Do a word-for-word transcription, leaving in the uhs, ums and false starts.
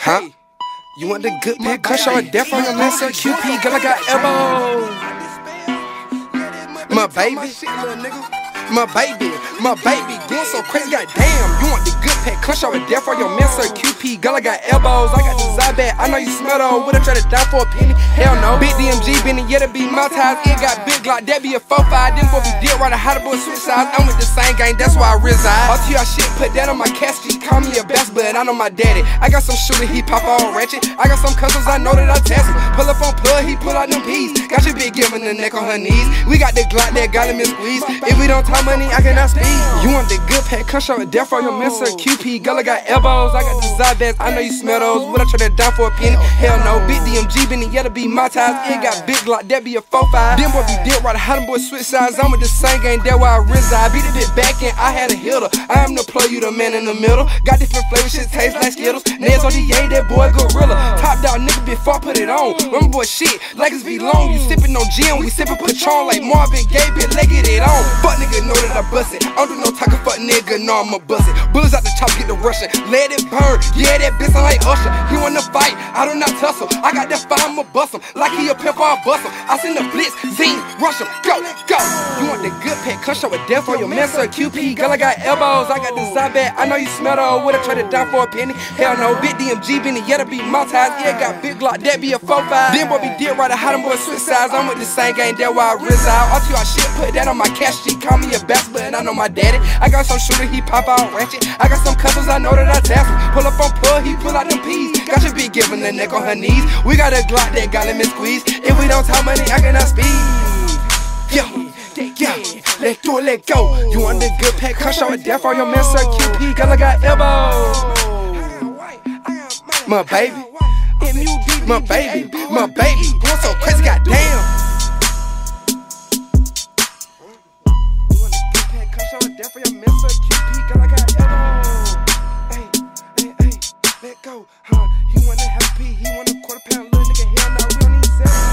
Huh? You want the good pack? Crush or death on your man, sir. Q P, girl, I got elbows. My baby, my baby, my baby, going so crazy, goddamn. You want the good pack? Crush or death on your man, sir. Q P, girl, I got elbows. I got the Zybat, I know you smell those. Would I try to die for a penny? Hell no. Big D M G, been in, yeah, to be my ties. It got big like that, be a four five. Them boy be dead right, a hot boy switch sides. I'm with the same gang, that's why I reside. All to y'all shit, put that on my casket. Call me a best bud, I know my daddy. I got some shooter, he pop on ratchet. I got some cousins, I know that I test him. Pull up on plug, he pull out them peas. Got your bitch giving the neck on her knees. We got the Glock that got him in squeeze. If we don't talk money, I cannot speak. You want the good pack? Come show it death on your man, sir. Q P, girl, I got elbows. I got the Zybats, I know you smell those. Would I try to die for a penny? Hell no. Big D M G, been in, yeah, to be my ties. It got big Glock, that be a four five. Them boy be dead right, how them boy switch sides. I'm with the same gang, that why I reside. Beat a bit back and I had a hitter. I am the plug, you the man in the middle. Got different flavors, shit taste like Skittles. Nails on the A, that boy gorilla. Top dog nigga before I put it on. Remember boy shit, like it's be long. You sippin' on gin, we sippin' Patron like Marvin Gaye, bitch, leg it on. Fuck nigga know that I bust it. I don't do no talking, fuck nigga, know I'ma bust it. Bullets out the chop, get the Russian. Let it burn, yeah, that bitch sound like Usher. He wanna fight, I do not tussle. I got that fire, I'ma bust him. Like he a pimp, I'll bust him. I send the blitz, zing, rush him, go, go. You want the good pack, come show with death on your man, sir. Q P, girl, I got elbows. I got the Zybat, I know you smell those. Would I try to die for a penny? Hell no. Big D M G, been in, yeah, to be my ties. Yeah, got big Glock, that be a four five. Them boy be dead right, how them boys switch sides. I'm with the same gang, that why I reside. All to y'all shit, put that on my cash sheet. Call me a best, but I know my daddy. I got some shooter, he pop out ratchet. I got some cousins, I know that I test him. Pull up on plug, he pull out them peas. Got your bitch giving the neck on her knees. We got a Glock that got him in squeeze. If we don't talk money, I cannot speak. Yo, yeah, let go, let go. You want the good pack? Come show it death on your man, sir. Q P, girl, I got elbows. My baby, my baby, my baby, going so crazy, goddamn. You want the good pack? Come show it death on your man, sir. Q P, girl, I got elbows. Hey, hey, hey, let go, huh? He want a happy, he want a quarter pound, little nigga. Hell no, we don't need seven.